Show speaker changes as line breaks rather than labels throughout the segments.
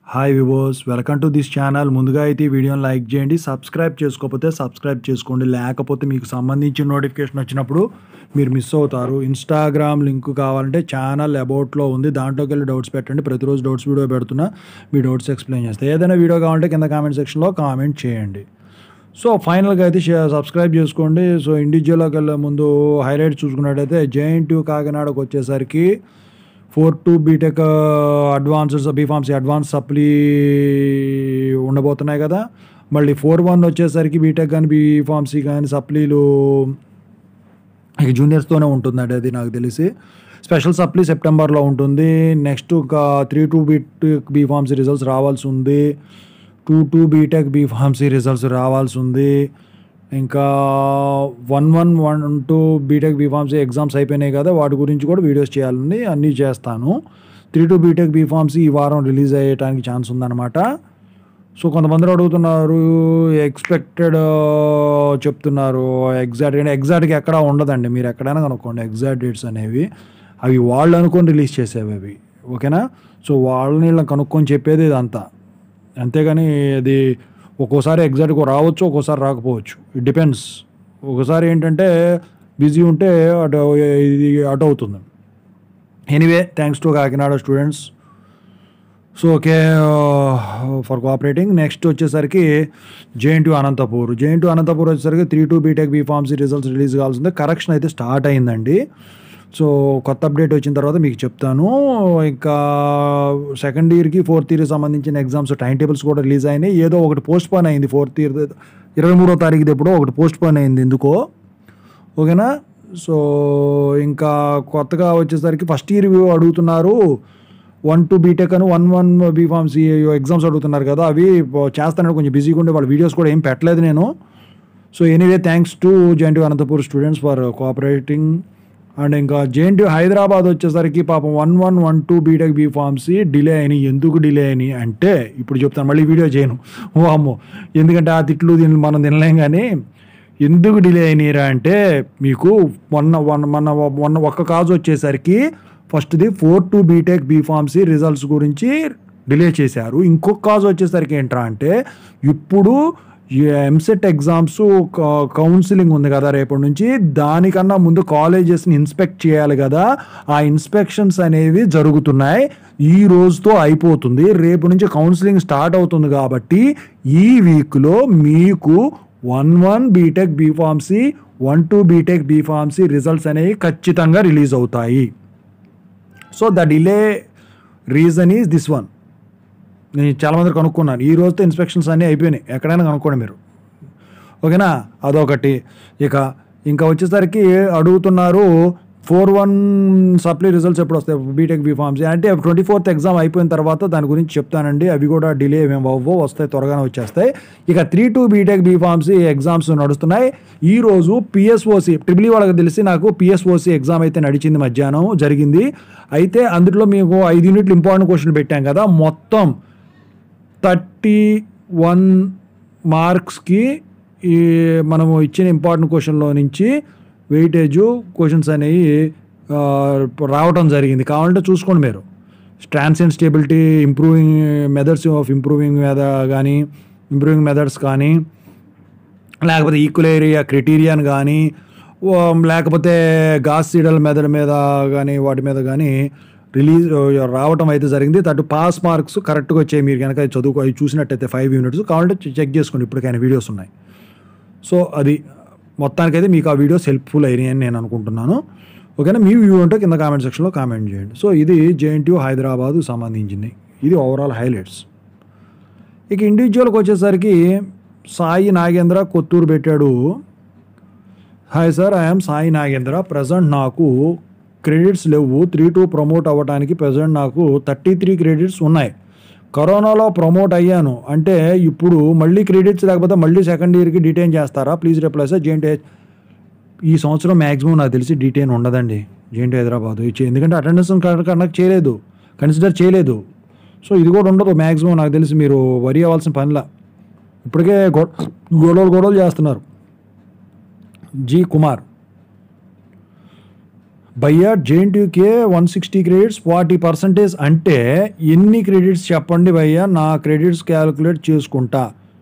Hi viewers, welcome to this channel. ముందుగా అయితే ఈ వీడియోని లైక్ చేయండి, సబ్స్క్రైబ్ చేసుకోకపోతే సబ్స్క్రైబ్ చేసుకోండి. లేకపోతే మీకు సంబంధించిన నోటిఫికేషన్ వచ్చినప్పుడు మీరు మిస్ అవుతారు. ఇన్స్టాగ్రామ్ లింక్ కావాలంటే ఛానల్ అబౌట్లో ఉంది, దాంట్లోకి వెళ్ళి డౌట్స్ పెట్టండి. ప్రతిరోజు డౌట్స్ వీడియో పెడుతున్నా, మీ డౌట్స్ ఎక్స్ప్లెయిన్ చేస్తాను. ఏదైనా వీడియో కావాలంటే కింద కామెంట్ సెక్షన్లో కామెంట్ చేయండి. సో ఫైనల్గా అయితే సబ్స్క్రైబ్ చేసుకోండి. సో ఇండివిజువల్లోకి వెళ్ళే ముందు హైలైట్ చూసుకున్నట్టయితే జేఎన్టీయూ కాకినాడకు వచ్చేసరికి 4-2 B Tech advanced B Pharmacy advance supply ఉండబోతున్నాయి కదా. మళ్ళీ 4-1 వచ్చేసరికి బీటెక్ కానీ బీఫార్మసీ కానీ సప్లీలు ఇక జూనియర్స్తోనే ఉంటుందండి. అది నాకు తెలిసి స్పెషల్ సప్లీ సెప్టెంబర్లో ఉంటుంది. నెక్స్ట్ ఒక 3-2 బీటెక్ బీఫార్మసీ రిజల్ట్స్ రావాల్సి ఉంది. 2-2 బీటెక్ బీఫార్మసీ రిజల్ట్స్ రావాల్సి ఉంది. ఇంకా 1-1-1-2 బీటెక్ బీఫార్మసీ ఎగ్జామ్స్ అయిపోయినాయి కదా, వాటి గురించి కూడా వీడియోస్ చేయాలని అన్నీ చేస్తాను. 3-2 బీటెక్ బీఫార్మసీ ఈ వారం రిలీజ్ అయ్యేటానికి ఛాన్స్ ఉందన్నమాట. సో కొంతమంది అడుగుతున్నారు, ఎక్స్పెక్టెడ్ చెప్తున్నారు. ఎగ్జాక్ట్గా ఎక్కడా ఉండదండి, మీరు ఎక్కడైనా కనుక్కోండి. ఎగ్జాక్ట్ డేట్స్ అనేవి అవి వాళ్ళు అనుకొని రిలీజ్ చేసేవి అవి, ఓకేనా. సో వాళ్ళని కనుక్కొని చెప్పేది ఇదంతా, అంతేగాని అది ఒక్కోసారి ఎగ్జాక్ట్గా రావచ్చు, ఒక్కోసారి రాకపోవచ్చు. It depends. ఒకసారి ఏంటంటే బిజీ ఉంటే ఇది అటు అవుతుంది. Anyway, thanks to Kakinada students. So okay for cooperating. Next వచ్చేసరికి జేఎన్టీయూ అనంతపూర్ వచ్చేసరికి 3-2 బీటెక్ బీఫార్మసీ రిజల్ట్స్ రిలీజ్ కావాల్సిందే. కరెక్షన్ అయితే స్టార్ట్ అయిందండి. సో కొత్త అప్డేట్ వచ్చిన తర్వాత మీకు చెప్తాను. ఇంకా సెకండ్ ఇయర్కి ఫోర్త్ ఇయర్కి సంబంధించిన ఎగ్జామ్స్ టైం టేబుల్స్ కూడా రిలీజ్ అయినాయి. ఏదో ఒకటి పోస్ట్ పోన్ అయింది. ఫోర్త్ ఇయర్ 23వ తారీఖుది ఎప్పుడో ఒకటి పోస్ట్ పోన్ అయింది ఎందుకో, ఓకేనా. సో ఇంకా కొత్తగా వచ్చేసరికి ఫస్ట్ ఇయర్ అడుగుతున్నారు. 1-2 బీటెక్ అని 1-1 బీఫార్మసీ ఎగ్జామ్స్ అడుగుతున్నారు కదా, అవి చేస్తానని కొంచెం బిజీగా ఉండే వాళ్ళ వీడియోస్ కూడా ఏం పెట్టలేదు నేను. So anyway, thanks to JNTU Anantapur students for cooperating. And ఇంకా జేఎన్టీయూ హైదరాబాద్ వచ్చేసరికి పాపం 1-1-1-2 బీటెక్ బీఫార్మసీ డిలే అయినాయి. ఎందుకు డిలే అయినాయి అంటే ఇప్పుడు చెప్తాను, మళ్ళీ వీడియో చేయను. ఓ అమ్మో, ఎందుకంటే ఆ తిట్లు దీన్ని మనం తినలేం. కానీ ఎందుకు డిలే అయినాయిరా అంటే, మీకు మొన్న ఒక్క కాజ్ వచ్చేసరికి ఫస్ట్ది 4-2 బీటెక్ బీఫార్మసీ రిజల్ట్స్ గురించి డిలే చేశారు. ఇంకొక కాజ్ వచ్చేసరికి ఏంట్రా అంటే, ఇప్పుడు ఎంసెట్ ఎగ్జామ్స్ కౌన్సిలింగ్ ఉంది కదా రేపటి నుంచి, దానికన్నా ముందు కాలేజెస్ని ఇన్స్పెక్ట్ చేయాలి కదా. ఆ ఇన్స్పెక్షన్స్ అనేవి జరుగుతున్నాయి. ఈ రోజుతో అయిపోతుంది. రేపు నుంచి కౌన్సిలింగ్ స్టార్ట్ అవుతుంది. కాబట్టి ఈ వీక్లో మీకు 1-1 B Tech B Pharmacy 1-2 B Tech B Pharmacy results అనేవి ఖచ్చితంగా రిలీజ్ అవుతాయి. So the delay reason is this one. నేను చాలామంది కనుక్కున్నాను. ఈ రోజుతో ఇన్స్పెక్షన్స్ అన్నీ అయిపోయినాయి, ఎక్కడైనా కనుక్కోండి మీరు, ఓకేనా. అదొకటి. ఇంకా వచ్చేసరికి అడుగుతున్నారు 4-1 సప్లీ రిజల్ట్స్ ఎప్పుడు వస్తాయి బీటెక్ బీఫార్మసీ అంటే 24th ఎగ్జామ్ అయిపోయిన తర్వాత దాని గురించి చెప్తానండి. అవి కూడా డిలే ఏమేమి అవ్వో, వస్తాయి, త్వరగానే వచ్చేస్తాయి. ఇక 3-2 బీటెక్ బీఫార్మసీ ఎగ్జామ్స్ నడుస్తున్నాయి. ఈరోజు పిఎస్ఓసి ట్రిపుల్ వాళ్ళకి తెలిసి నాకు పిఎస్ఓసి ఎగ్జామ్ అయితే నడిచింది, మధ్యాహ్నం జరిగింది. అయితే అందులో మీకు 5 యూనిట్లు ఇంపార్టెంట్ క్వశ్చన్ పెట్టాం కదా, మొత్తం 31 మార్క్స్కి ఈ మనము ఇచ్చిన ఇంపార్టెంట్ క్వశ్చన్లో నుంచి వెయిటేజ్ క్వశ్చన్స్ అనేవి రావడం జరిగింది. కావాలంటే చూసుకోండి మీరు. Transient stability, improving methods of improving methods కానీ, లేకపోతే ఈక్వలేరియా క్రైటీరియన్ కానీ, లేకపోతే గాస్ సీడల్ మెథడ్ మీద కానీ, వాటి మీద కానీ రిలీజ్ రావటం అయితే జరిగింది. పాస్ మార్క్స్ కరెక్ట్గా వచ్చాయి. మీరు కనుక అవి చూసినట్టయితే 5 యూనిట్స్ కావాలంటే చెక్ చేసుకోండి, ఇప్పటికైనా వీడియోస్ ఉన్నాయి. సో అది మొత్తానికైతే మీకు ఆ వీడియోస్ హెల్ప్ఫుల్ అయినాయి అని నేను అనుకుంటున్నాను, ఓకేనా. మీ వ్యూ ఉంటే కింద కామెంట్ సెక్షన్లో కామెంట్ చేయండి. సో ఇది జేఎన్టీయూ హైదరాబాద్ సంబంధించింది. ఇది ఓవరాల్ హైలైట్స్. ఇక ఇండివిజువల్కి వచ్చేసరికి సాయి నాగేంద్ర కొత్తూరు పెట్టాడు. Hi sir, I'm Sai Nagendra. Present నాకు క్రెడిట్స్ లేవు. 3-2 ప్రమోట్ అవ్వడానికి ప్రజెంట్ నాకు 33 క్రెడిట్స్ ఉన్నాయి. కరోనాలో ప్రమోట్ అయ్యాను అంటే ఇప్పుడు మళ్ళీ క్రెడిట్స్ లేకపోతే మళ్ళీ సెకండ్ ఇయర్కి డిటైన్ చేస్తారా? Please reply sir. జేఎన్టీయూ ఈ సంవత్సరం మ్యాక్సిమం నాకు తెలిసి డిటైన్ ఉండదండి జేఎన్టీయూ హైదరాబాద్, ఎందుకంటే అటెండెన్స్ కండక్ట్ చేయలేదు, కన్సిడర్ చేయలేదు. సో ఇది కూడా ఉండదు మ్యాక్సిమం నాకు తెలిసి. మీరు వరి అవ్వాల్సిన పనిలా. ఇప్పటికే గొడవలు చేస్తున్నారు. జీ కుమార్ భయ్యా జేఎన్టీయూకే 160 క్రెడిట్స్ 40% అంటే ఎన్ని క్రెడిట్స్ చెప్పండి భయ్యా, నా క్రెడిట్స్ క్యాలిక్యులేట్ చేసుకుంటా.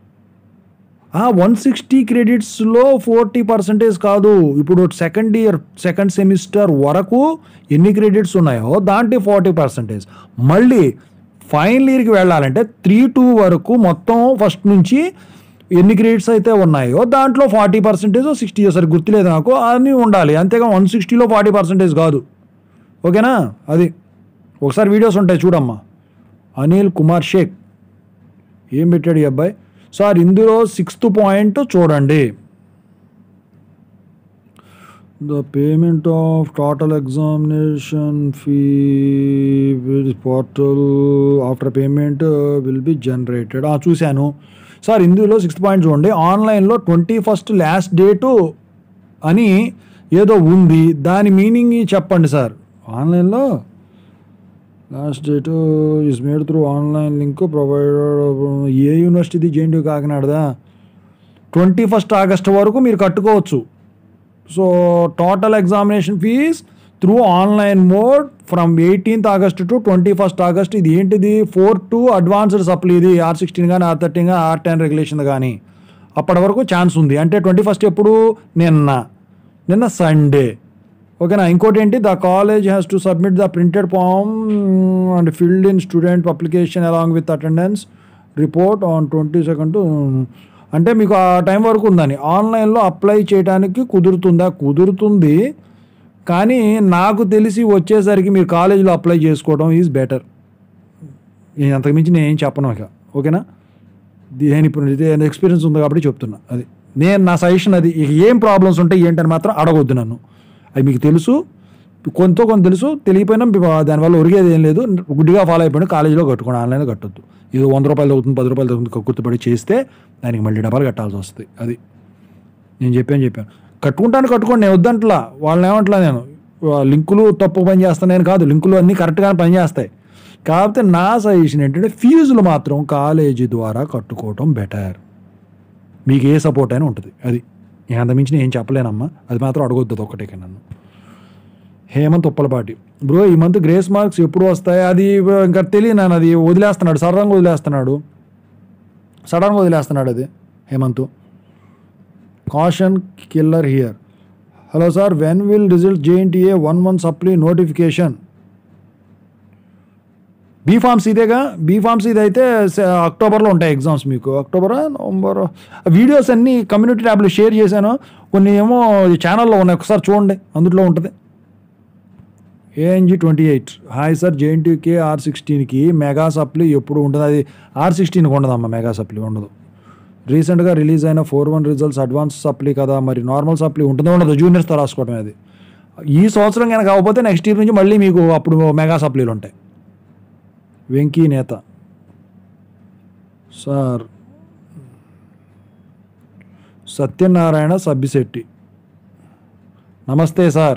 160 క్రెడిట్స్లో 40% కాదు, ఇప్పుడు సెకండ్ ఇయర్ సెకండ్ సెమిస్టర్ వరకు ఎన్ని క్రెడిట్స్ ఉన్నాయో దాంట్లో 40%. మళ్ళీ ఫైనల్ ఇయర్కి వెళ్ళాలంటే 3-2 వరకు మొత్తం ఫస్ట్ నుంచి ఎన్ని క్రెడిట్స్ అయితే ఉన్నాయో దాంట్లో 40% 60 సరే గుర్తులేదు నాకు అని ఉండాలి, అంతేగా 160లో 40% కాదు. ఓకేనా? అది ఒకసారి వీడియోస్ ఉంటాయి చూడమ్మా. అనిల్ కుమార్ షేక్ ఏం పెట్టాడు ఈ అబ్బాయి? సార్ ఇందులో 6th పాయింట్ చూడండి. The payment of total examination fee portal after payment will be generated. చూశాను సార్. ఇందులో 6th పాయింట్ చూడండి. ఆన్లైన్లో 21st లాస్ట్ డేటు అని ఏదో ఉంది, దాని మీనింగ్ చెప్పండి సార్. ఆన్లైన్లో last date is made through online link provided. ఏ యూనివర్సిటీ? జేఎన్టీయూ కాకినాడదా? 21st ఆగస్ట్ వరకు మీరు కట్టుకోవచ్చు. So total examination fee through online mode from 18th August to 21st August. ఇది ఏంటిది? 4-2 అడ్వాన్స్డ్ సప్లీ. ఇది R16 కానీ R13 కానీ R10 రెగ్యులేషన్ కానీ అప్పటి వరకు ఛాన్స్ ఉంది. అంటే 21st ఎప్పుడు? నిన్న సండే. ఓకేనా? ఇంకోటి ఏంటి? The college has to submit the printed form and filled in student application along with attendance report on 22nd. అంటే మీకు ఆ టైం వరకు ఉందని. ఆన్లైన్లో అప్లై చేయడానికి కుదురుతుందా? కుదురుతుంది, కానీ నాకు తెలిసి వచ్చేసరికి మీరు కాలేజీలో అప్లై చేసుకోవడం ఈజ్ బెటర్. అంతకుమించి నేను ఏం చెప్పను ఇక. ఓకేనా? నేను ఇప్పుడు ఎక్స్పీరియన్స్ ఉంది కాబట్టి చెప్తున్నా. అది నా సజెషన్. అది ఇక ఏం ప్రాబ్లమ్స్ ఉంటాయి ఏంటని మాత్రం అడగొద్దు నన్ను. అది మీకు తెలుసు, కొంత తెలుసు, తెలియపోయినా దానివల్ల ఒరిగేది ఏం లేదు. గుడ్డిగా ఫాలో అయిపోయినా కాలేజీలో కట్టుకోండి, ఆన్లైన్లో కట్టొద్దు. ఏదో 100 రూపాయలు అవుతుంది, 10 రూపాయలు అవుతుంది గుర్తుపడి చేస్తే దానికి మళ్ళీ డబ్బులు కట్టాల్సి వస్తుంది. అది నేను చెప్పాను. కట్టుకోండి, నేను వద్దంటలా, వాళ్ళని ఏమంటలా. నేను లింకులు తప్పు పని చేస్తాను కాదు, లింకులు అన్నీ కరెక్ట్గానే పనిచేస్తాయి. కాకపోతే నా సజెషన్ ఏంటంటే ఫీజులు మాత్రం కాలేజీ ద్వారా కట్టుకోవటం బెటర్. మీకు ఏ సపోర్ట్ అయినా ఉంటుంది. అది నేను అంతమించి నేను ఏం చెప్పలేనమ్మా. అది మాత్రం అడగొద్దు ఒకటే నన్ను. హేమంత్ ఉప్పలపాటి బ్రో, ఈ మంత్ గ్రేస్ మార్క్స్ ఎప్పుడు వస్తాయి? అది ఇంకా తెలియను. అది వదిలేస్తున్నాడు, సడన్గా వదిలేస్తున్నాడు అది Hemanth. Caution killer here. Hello sir, when will result JNTA 1 month supply notification? B Pharms ఇదేగా. బీఫార్మ్స్ ఇది అయితే అక్టోబర్లో ఉంటాయి ఎగ్జామ్స్ మీకు. October, November. వీడియోస్ అన్నీ కమ్యూనిటీ ట్యాబ్లో షేర్ చేశాను. కొన్ని ఏమో ఛానల్లో ఉన్నాయి, ఒకసారి చూడండి, అందులో ఉంటుంది. ANG 28 హాయ్ సార్, జేఎన్టీయూకే R16కి మెగా సప్లీ ఎప్పుడు ఉంటుంది? అది R16కి ఉండదమ్మా, మెగా సప్లీ ఉండదు. రీసెంట్గా రిలీజ్ అయిన 4-1 రిజల్ట్స్ అడ్వాన్స్ సప్లీ కదా, మరి నార్మల్ సప్లీ ఉంటుందో ఉండదు? జూనియర్స్తో రాసుకోవడమే అది. ఈ సంవత్సరం కనుక కాకపోతే నెక్స్ట్ ఇయర్ నుంచి మళ్ళీ మీకు అప్పుడు మెగా సప్లీలు ఉంటాయి. వెంకీ నేత సార్, సత్యనారాయణ సబ్బిశెట్టి నమస్తే సార్.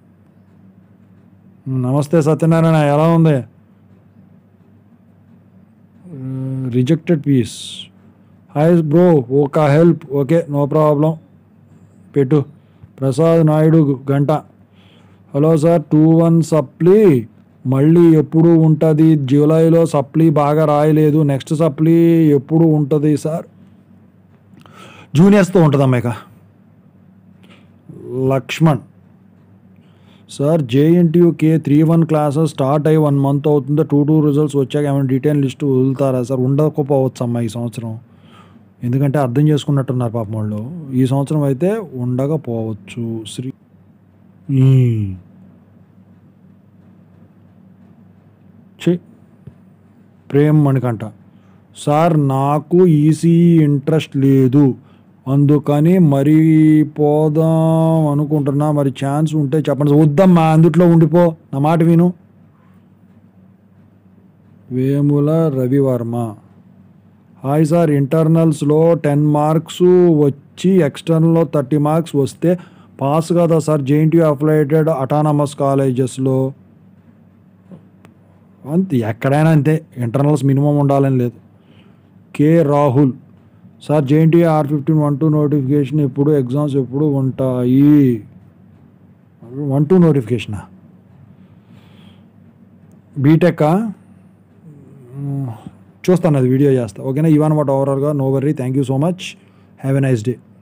నమస్తే సత్యనారాయణ, ఎలా ఉంది? Rejected piece. హాయ్ బ్రో, ఒక హెల్ప్. ఓకే, నో ప్రాబ్లం, పెట్టు. ప్రసాద్ నాయుడు గంట. హలో సార్, 2-1 సప్లీ మళ్ళీ ఎప్పుడు ఉంటుంది? జూలైలో సప్లీ బాగా రాయలేదు, నెక్స్ట్ సప్లీ ఎప్పుడు ఉంటుంది సార్? జూనియర్స్తో ఉంటుందమ్మా ఇక. Lakshman sir, JNTUK 3-1 classes start అయ్యి 1 month అవుతుందో, 2-2 రిజల్ట్స్ వచ్చాక ఏమైనా డీటెయిల్ లిస్ట్ వదులుతారా సార్? ఉండకపోవచ్చు అమ్మా ఈ సంవత్సరం, ఎందుకంటే అర్థం చేసుకున్నట్టున్నారు పాపం వాళ్ళు. ఈ సంవత్సరం అయితే ఉండకపోవచ్చు. శ్రీ ప్రేమ్ మణికంట సార్, నాకు ఈసీఈ ఇంట్రెస్ట్ లేదు, అందుకని మరి పోదాం అనుకుంటున్నా, మరి ఛాన్స్ ఉంటే చెప్పండి. వద్దమ్మా, అందుట్లో ఉండిపో, నా మాట విను. వేముల రవివర్మ హాయ్ సార్, ఇంటర్నల్స్లో 10 marks వచ్చి ఎక్స్టర్నల్లో 30 marks వస్తే పాస్ కదా సార్ జేఎన్టీయూ అఫిలియేటెడ్ అటానమస్ కాలేజెస్లో? అంతే, ఎక్కడైనా అంతే, ఇంటర్నల్స్ మినిమం ఉండాలని లేదు. K Rahul sir, JNTU R15 1-2 notification ఎప్పుడు, ఎగ్జామ్స్ ఎప్పుడు ఉంటాయి? 1-2 నోటిఫికేషనా? బీటెక్కా? చూస్తాను, అది వీడియో చేస్తా. ఓకేనా? ఇవన్నమాట ఓవరాల్గా. No worry. Thank you so much. Have a nice day.